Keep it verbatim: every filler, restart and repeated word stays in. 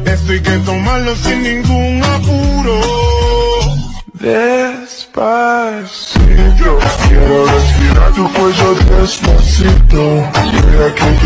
Esto hay que tomarlo sin ningún apuro. Despacito, quiero respirar tu cuello despacito. Mira que